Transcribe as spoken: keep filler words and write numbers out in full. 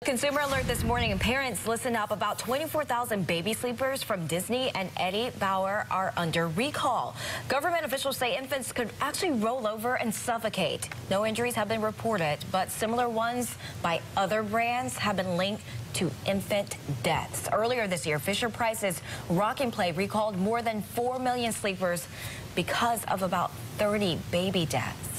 Consumer alert this morning, and parents, listen up. About twenty-four thousand baby sleepers from Disney and Eddie Bauer are under recall. Government officials say infants could actually roll over and suffocate. No injuries have been reported, but similar ones by other brands have been linked to infant deaths. Earlier this year, Fisher-Price's Rock and Play recalled more than four million sleepers because of about thirty baby deaths.